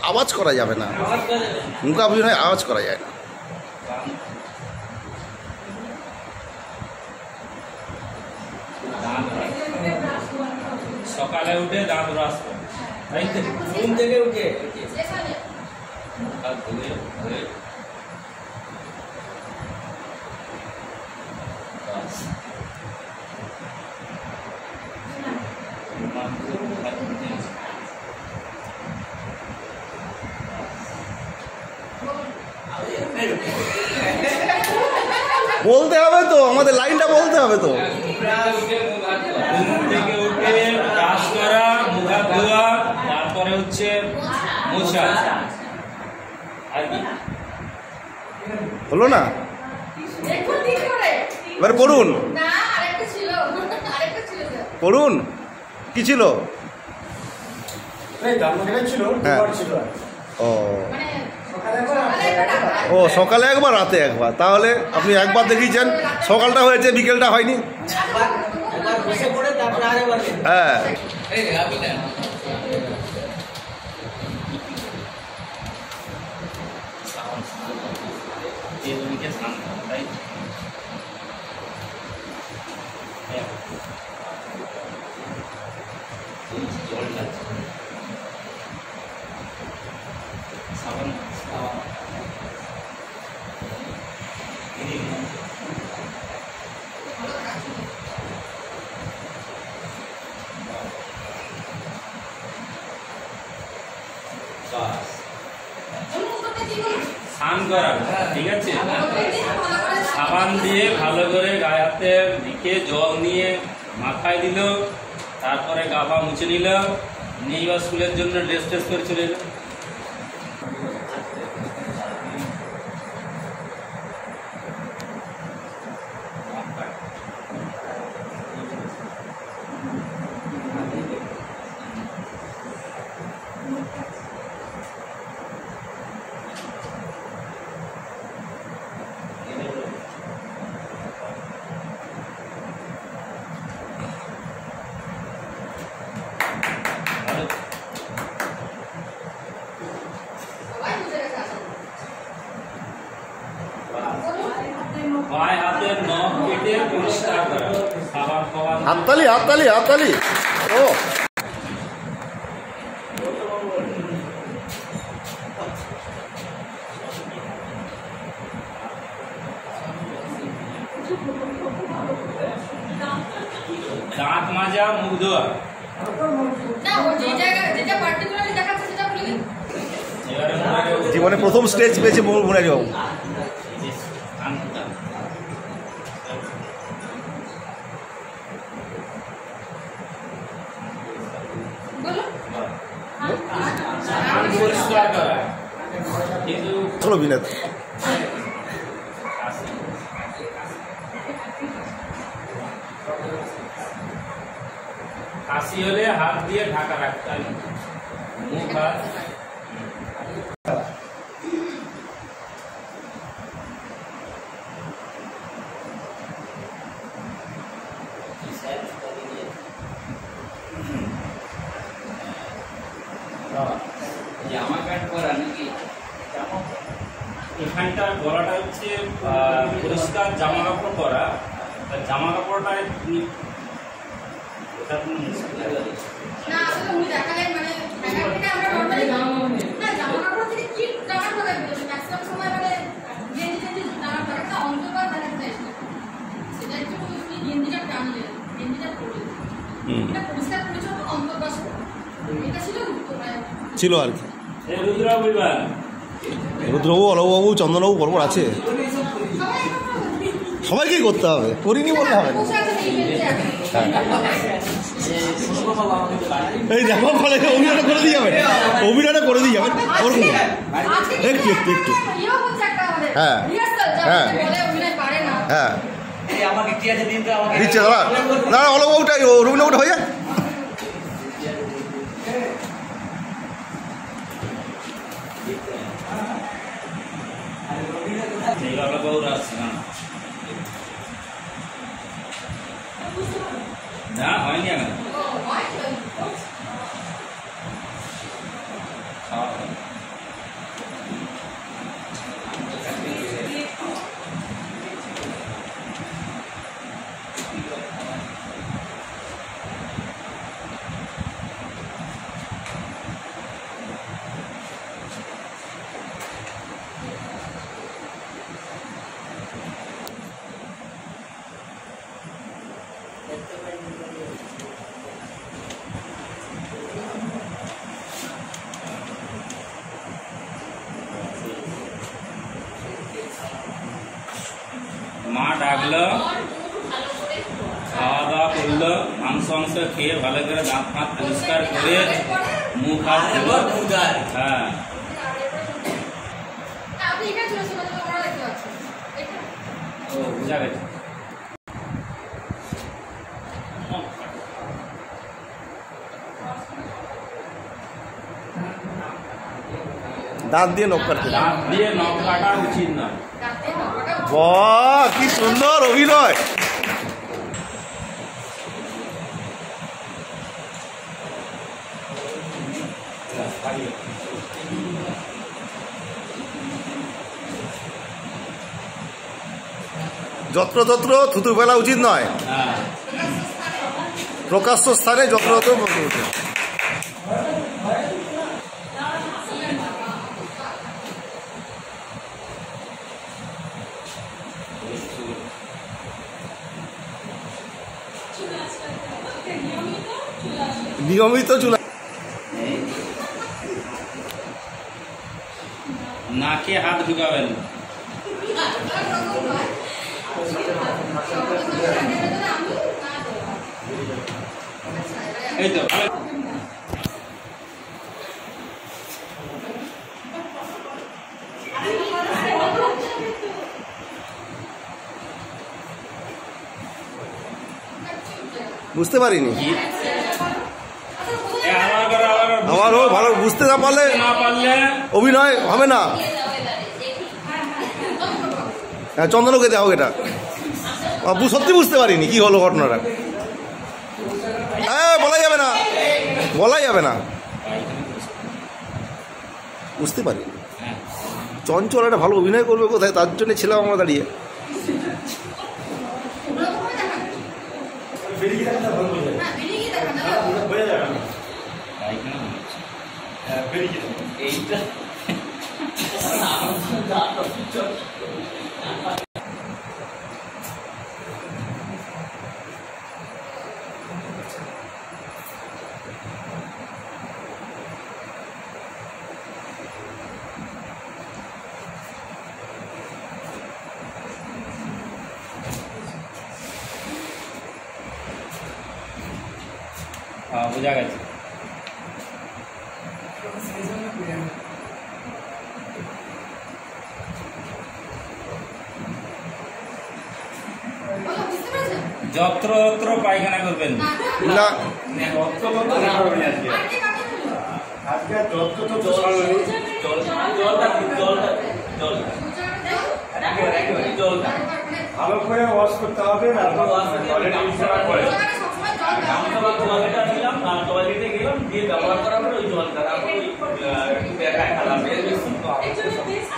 আওয়াজ করা যাবে না, মূকাভিনয় আওয়াজ করা যায় না। সকালে উঠে দাঁত ব্রাশ করে, তাই তো? ঘুম থেকে উঠে বলতে হবে তো, আমাদের লাইনটা বলতে হবে তো। ব্রাশ করা, মুখ হাত ধোয়া, তারপরে হচ্ছে মোছা। আর কি হলো না? এবার পড়ুন, পড়ুন। কি ছিল? ও সকালে একবার রাতে একবার, তাহলে আপনি একবার দেখিয়েছেন, সকালটা হয়েছে বিকেলটা হয়নি। হ্যাঁ স্নান করা, ঠিক আছে? সাবান দিয়ে ভালো করে গায়ে হাতে দিকে জল নিয়ে মাথায় দিল, তারপরে গা পা মুছে নিল, নিয়ে বা স্কুলের জন্য ড্রেস ট্রেস করে চলে এলো। বাঁ হাতের নখ কেটে পরিষ্কার করা, সাবান খাওয়া। হাততালি হাততালি হাততালি। ও দাঁত মাজা, মুখ ধোয়া। জীবনে প্রথম স্টেজ পেয়েছে মুরারি বাবু। পরিষ্কার করা, চলো বিনাদ। কাশি হলে হাত দিয়ে ঢাকা রাখতে হবে, মুখ হাত। জামা প্যান্ট পরা নাকি? এখানটার গলাটা হচ্ছে পরিষ্কার জামা কাপড় পরা, জামা কাপড়টা ছিল আর কি। রুদ্রবাবু, অলবাবু, চন্দনবাবু পরপর আছে, সবাইকেই করতে হবে, করিনি বললে হবে না। এই দেখো অভিনয়টা করে দিয়ে যাবেন, অভিনয়টা করে দিয়ে যাবেন একটু একটু একটু। হ্যাঁ হ্যাঁ হ্যাঁ দিচ্ছে দাদা, দাদা অলবাবুটা রবীন্দ্রবাবুটা হয়ে যায়। না হয়নি এখন। মাংস খেয়ে ভালো করে দাঁত ফাঁত পরিষ্কার করে মুখ হাত ধুলো। হ্যাঁ ও বুঝা গেছে। দাঁত দিয়ে নখ কাটতে, দাঁত দিয়ে নখ কাটা উচিত নয়। বাহ কি সুন্দর অভিনয়। যত্রতত্র থুতু ফেলা উচিত নয়, হ্যাঁ প্রকাশ্য স্থানে যত্রতত্র বলতে উচিত। নিয়মিত চুলা, নাকে হাত ঢুকাবেন। এই তো বুঝতে পারিনি। আবার আবার ভালো বুঝতে না পারলে অভিনয় হবে না। হ্যাঁ চন্দনকে দেওয়া হোক এটা, সত্যি বুঝতে পারিনি কি হলো ঘটনাটা। হ্যাঁ বলাই যাবে না, বলাই যাবে না, বুঝতে পারিনি। চঞ্চল একটা ভালো অভিনয় করবে কোথায়, তার জন্য ছিলাম আমরা দাঁড়িয়ে। বোঝা গেছে। যত্র যত্র পায়খানা করবেন না, ভালো করে ওয়াশ করতে হবে না, টয়লেটে গেলাম দিয়ে ব্যবহার করা হলো ওই জলটা, তারপর ওই দেখায়